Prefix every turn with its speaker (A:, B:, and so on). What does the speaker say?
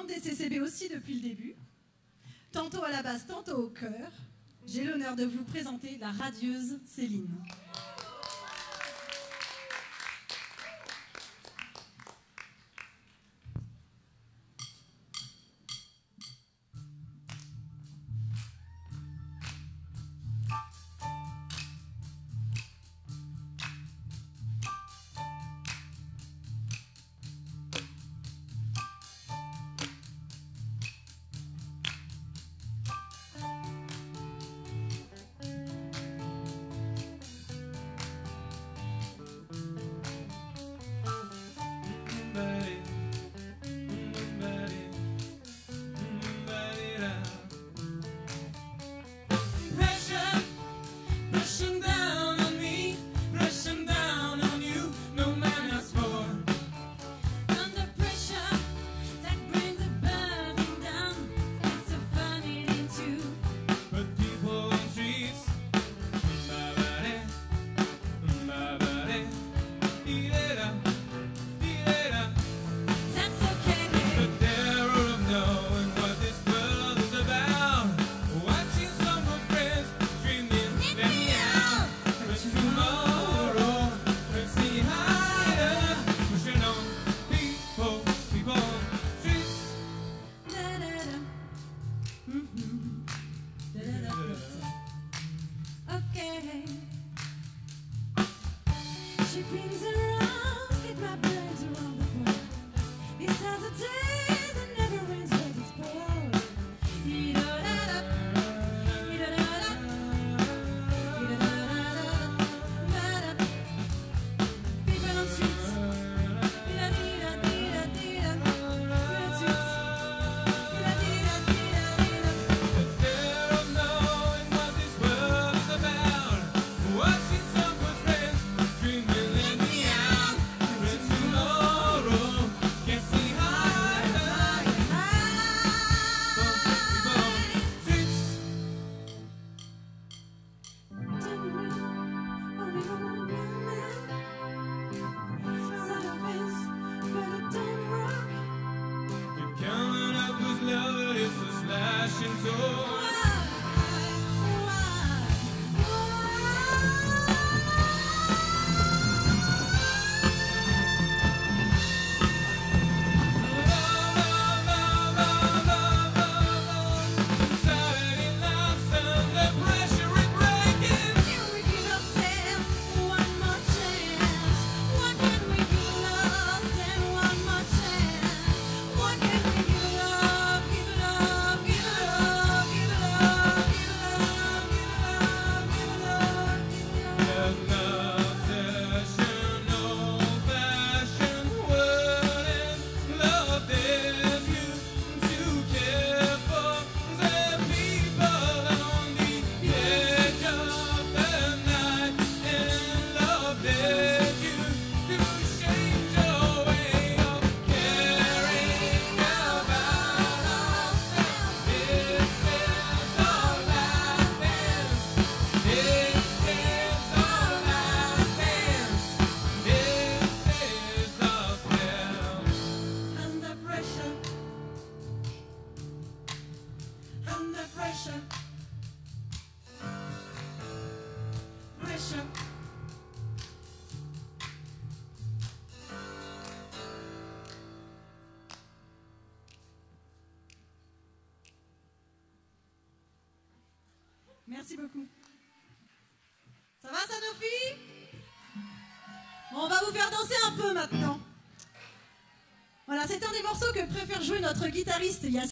A: membre des CCB aussi depuis le début. Tantôt à la basse, tantôt au chœur. J'ai l'honneur de vous présenter la radieuse Céline.
B: She brings her arms, keep my brains around the world. These are the days that never rains but it's poured. Dee-da-da-da, dee-da-da-da, dee-da-da-da-da-da. People on streets, dee-da-dee-da-dee-da-dee-da. People on streets, dee-da-dee-da-dee-da-dee-da.
C: Instead of knowing what this world is about, watching some good friends dreaming, let me out. With tomorrow, can't see high, high, streets. Keep coming up with love, but it's a slashing door.
B: Under pressure, pressure.
A: Merci beaucoup. Ça va, Sanofi? Bon, on va vous faire danser un peu maintenant. Voilà, c'est un des morceaux que préfère jouer notre guitariste Yassine.